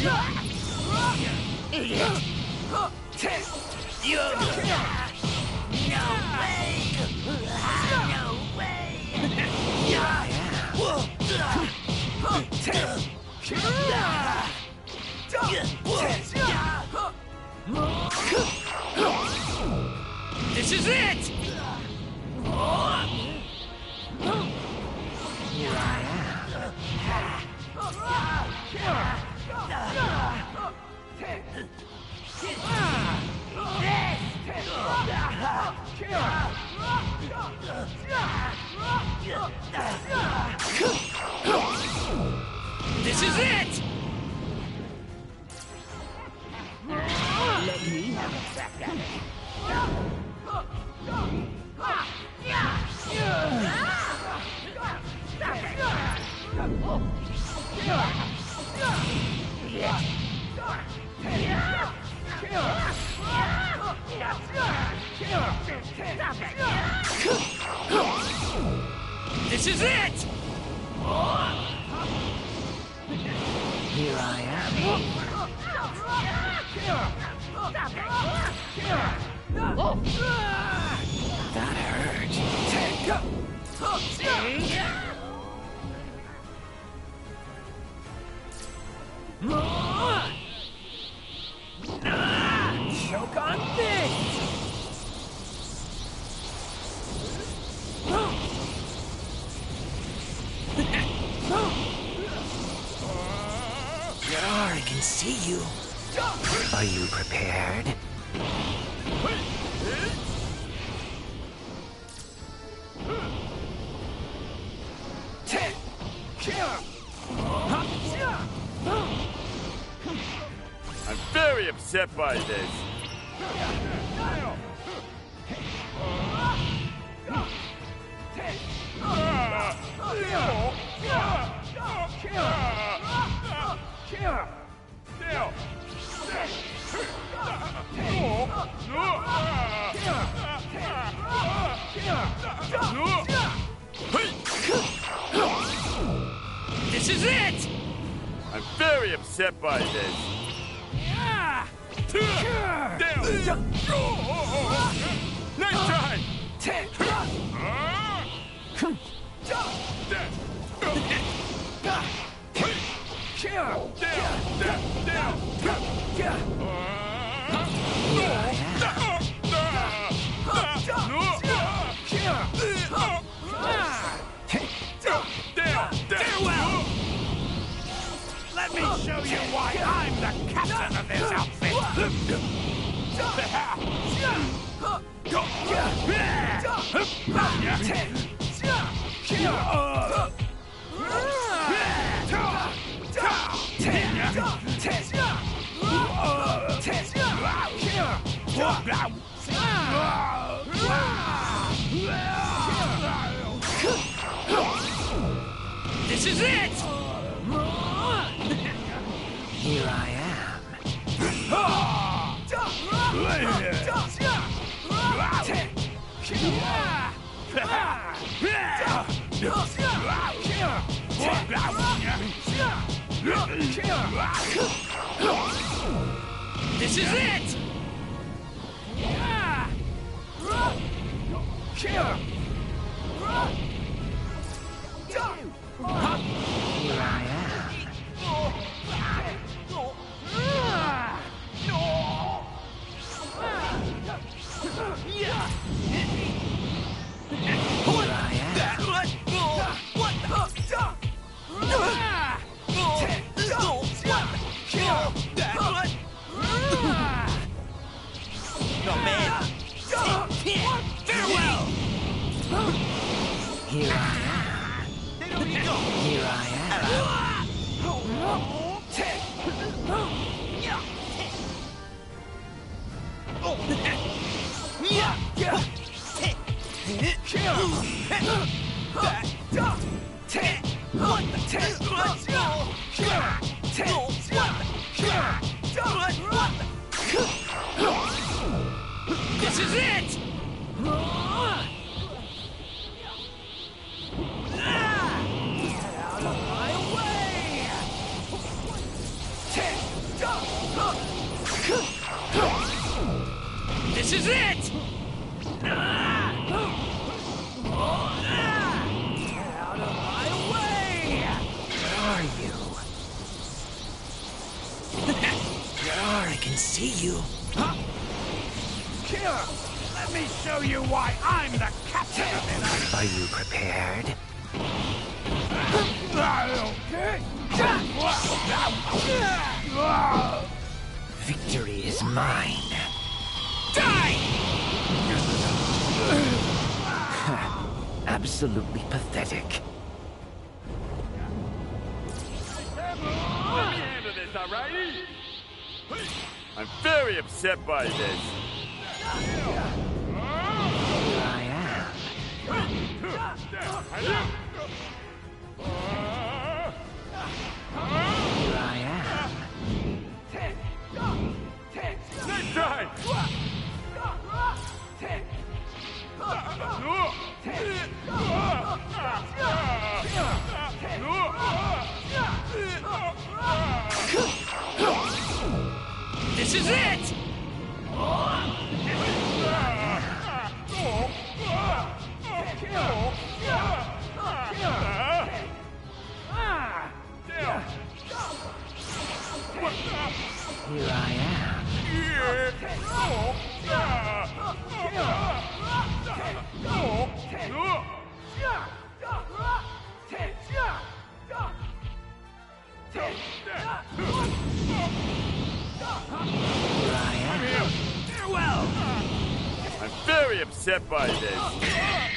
Idiot! You... No way! No way! This is it! Here I This is it! Let me have a crack at it. This is it! Here I am. That hurt. Choke on this! I can see you. Are you prepared? I'm very upset by this. This is it! I'm very upset by this. Down. Nice try. Let me show you why I'm the captain of this outfit! This is it! Here I am. This is it! Here I am. Here I am. Here I This is it! Out of my way! This is it! Get out of my way! Where are you? I can see you. Huh? Killer, let me show you why I'm the captain of this. Are you prepared? Victory is mine. Die! Absolutely pathetic. Let me handle this, alrighty? I'm very upset by this. Here I am. Here I am. Next time! This is it! Here I am. Here I am. I'm very upset by this.